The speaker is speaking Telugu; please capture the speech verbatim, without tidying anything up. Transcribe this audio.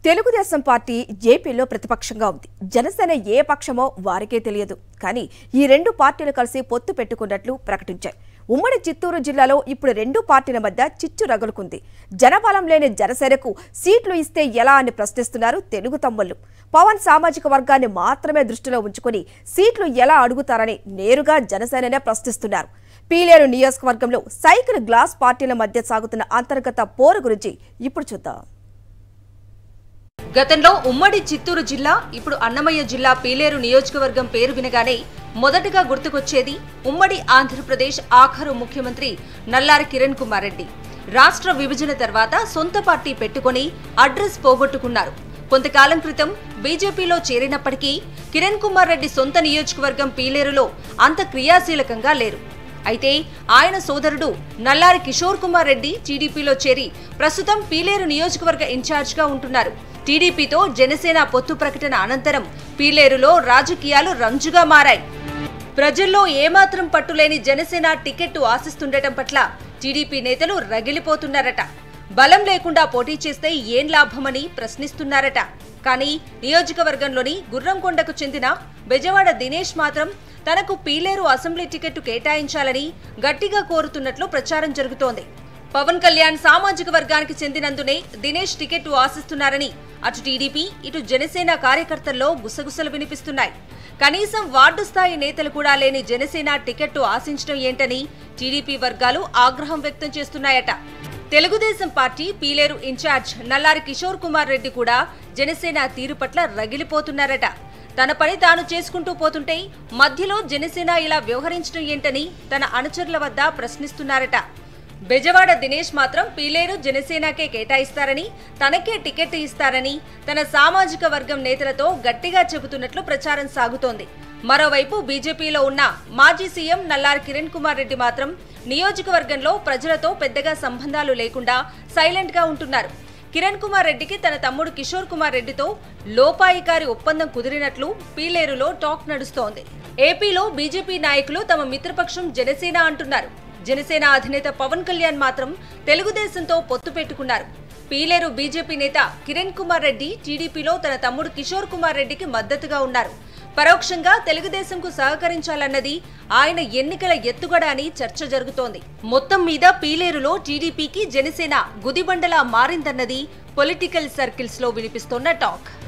తెలుగుదేశం పార్టీ ఏపీలో ప్రతిపక్షంగా ఉంది. జనసేన ఏ పక్షమో వారికే తెలియదు. కానీ ఈ రెండు పార్టీలు కలిసి పొత్తు పెట్టుకున్నట్లు ప్రకటించాయి. ఉమ్మడి చిత్తూరు జిల్లాలో ఇప్పుడు రెండు పార్టీల మధ్య చిచ్చు రగులుకుంది. జనబలం లేని జనసేనకు సీట్లు ఇస్తే ఎలా అని ప్రశ్నిస్తున్నారు తెలుగు తమ్ముళ్లు. పవన్ సామాజిక వర్గాన్ని మాత్రమే దృష్టిలో ఉంచుకుని సీట్లు ఎలా అడుగుతారని నేరుగా జనసేననే ప్రశ్నిస్తున్నారు. పీలేరు నియోజకవర్గంలో సైకిల్ గ్లాస్ పార్టీల మధ్య సాగుతున్న అంతర్గత పోరు గురించి ఇప్పుడు చూద్దాం. గతంలో ఉమ్మడి చిత్తూరు జిల్లా, ఇప్పుడు అన్నమయ్య జిల్లా పీలేరు నియోజకవర్గం పేరు వినగానే మొదటగా గుర్తుకొచ్చేది ఉమ్మడి ఆంధ్రప్రదేశ్ ఆఖరు ముఖ్యమంత్రి నల్లారి కిరణ్ కుమార్ రెడ్డి. రాష్ట్ర విభజన తర్వాత సొంత పార్టీ పెట్టుకుని అడ్రస్ పోగొట్టుకున్నారు. కొంతకాలం క్రితం బీజేపీలో చేరినప్పటికీ కిరణ్ కుమార్ రెడ్డి సొంత నియోజకవర్గం పీలేరులో అంత క్రియాశీలకంగా లేరు. అయితే ఆయన సోదరుడు నల్లారి కిషోర్ కుమార్ రెడ్డి టీడీపీలో చేరి ప్రస్తుతం పీలేరు నియోజకవర్గ ఇన్ఛార్జిగా ఉంటున్నారు. టీడీపీతో జనసేన పొత్తు ప్రకటన అనంతరం పీలేరులో రాజకీయాలు రంజుగా మారాయి. ప్రజల్లో ఏమాత్రం పట్టులేని జనసేన టికెట్టు ఆశిస్తుండటం పట్ల టీడీపీ నేతలు రగిలిపోతున్నారట. బలం లేకుండా పోటీ చేస్తే ఏం లాభమని ప్రశ్నిస్తున్నారట. కానీ నియోజకవర్గంలోని గుర్రంకొండకు చెందిన బెజవాడ దినేష్ మాత్రం తనకు పీలేరు అసెంబ్లీ టికెట్టు కేటాయించాలని గట్టిగా కోరుతున్నట్లు ప్రచారం జరుగుతోంది. పవన్ కళ్యాణ్ సామాజిక వర్గానికి చెందినందునే దినేష్ టికెట్టు ఆశిస్తున్నారని అటు టీడీపీ ఇటు జనసేన కార్యకర్తల్లో గుసగుసలు వినిపిస్తున్నాయి. కనీసం వార్డు స్థాయి నేతలు కూడా లేని జనసేన టికెట్టు ఆశించడం ఏంటని టీడీపీ వర్గాలు ఆగ్రహం వ్యక్తం చేస్తున్నాయట. తెలుగుదేశం పార్టీ పీలేరు ఇన్ఛార్జ్ నల్లారి కిషోర్ కుమార్ రెడ్డి కూడా జనసేన తీరు పట్ల రగిలిపోతున్నారట. తన పని తాను చేసుకుంటూ పోతుంటే మధ్యలో జనసేన ఇలా వ్యవహరించడం ఏంటని తన అనుచరుల వద్ద ప్రశ్నిస్తున్నారట. బెజవాడ దినేష్ మాత్రం పీలేరు జనసేనకే కేటాయిస్తారని, తనకే టికెట్ ఇస్తారని తన సామాజిక వర్గం నేతలతో గట్టిగా చెబుతున్నట్లు ప్రచారం సాగుతోంది. మరోవైపు బీజేపీలో ఉన్న మాజీ సీఎం నల్లారి కిరణ్ కుమార్ రెడ్డి మాత్రం నియోజకవర్గంలో ప్రజలతో పెద్దగా సంబంధాలు లేకుండా సైలెంట్ గా ఉంటున్నారు. కిరణ్ కుమార్ రెడ్డికి తన తమ్ముడు కిషోర్ కుమార్ రెడ్డితో లోపాయికారి ఒప్పందం కుదిరినట్లు పీలేరులో టాక్ నడుస్తోంది. ఏపీలో బీజేపీ నాయకులు తమ మిత్రపక్షం జనసేన అంటున్నారు. జనసేన అధినేత పవన్ కళ్యాణ్ మాత్రం తెలుగుదేశంతో పొత్తు పెట్టుకున్నారు. పీలేరు బీజేపీ నేత కిరణ్ కుమార్ రెడ్డి టీడీపీలో తన తమ్ముడు కిషోర్ కుమార్ రెడ్డికి మద్దతుగా ఉన్నారు. పరోక్షంగా తెలుగుదేశంకు సహకరించాలన్నది ఆయన ఎన్నికల ఎత్తుగడ అని చర్చ జరుగుతోంది. మొత్తం మీద పీలేరులో టీడీపీకి జనసేన గుదిబండలా మారిందన్నది పొలిటికల్ సర్కిల్స్ లో వినిపిస్తోన్న టాక్.